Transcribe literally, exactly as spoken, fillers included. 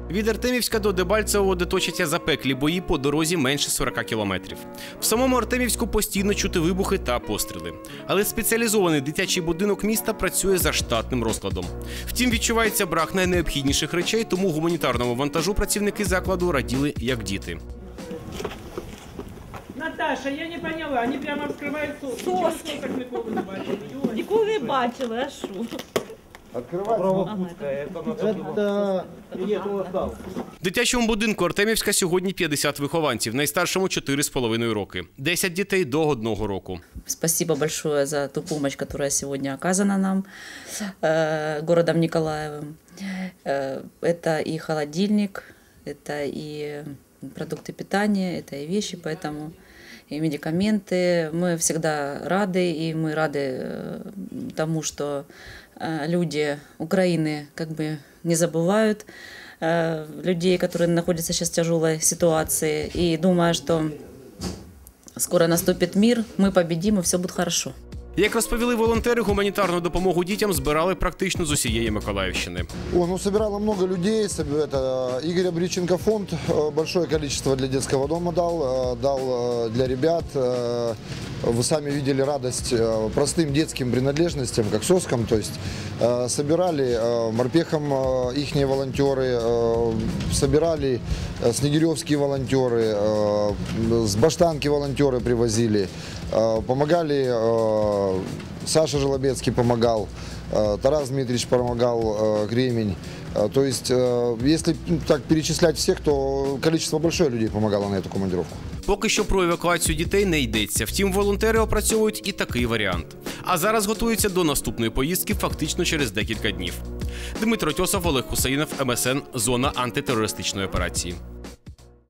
Від Артемівська до Дебальцевого, де точаться запеклі бої, по дорозі менше сорока кілометрів. В самому Артемівську постійно чути вибухи та постріли. Але спеціалізований дитячий будинок міста працює за штатним розкладом. Втім, відчувається брак найнеобхідніших речей, тому гуманітарному вантажу працівники закладу раділи як діти. Наташа, я не поняла, вони прямо вскривають соски. Ніколи не бачила, а що? В дитячому будинку Артемівська сьогодні п'ятдесят вихованців, найстаршому чотири з половиною роки. десять дітей до одного року. Спасибо большое за ту помощь, которая сегодня оказана нам э, городом Николаевым. Э, это и холодильник, это и продукты питания, это и вещи, поэтому и медикаменты. Мы всегда рады, и мы рады тому, что люди Украины как бы не забывают людей, которые находятся сейчас в тяжелой ситуации, и думаю, что скоро наступит мир, мы победим, и все будет хорошо. Як розповіли волонтери, гуманітарну допомогу дітям збирали практично з усієї Миколаївщини. О, ну, собирало много людей. Это Игорь Обриченко фонд большое количество для детского дома дал, дал для ребят. Вы сами видели радость простым детским принадлежностям, как соскам. То есть собирали морпехом ихние волонтеры, собирали снегиревские волонтеры, с Баштанки волонтеры привозили, помогали. Саша Желобецкий помогал, Тарас Дмитриевич помогал, Кремень. То есть, если так перечислять всех, то количество большое людей помогало на эту командировку. Поки що про евакуацію дітей не йдеться. Втім, волонтери опрацьовують і такий варіант. А зараз готуються до наступної поїздки фактично через декілька днів. Дмитро Тьосов, Олег Хусаїнов, ем ес ен, зона антитерористичної операції.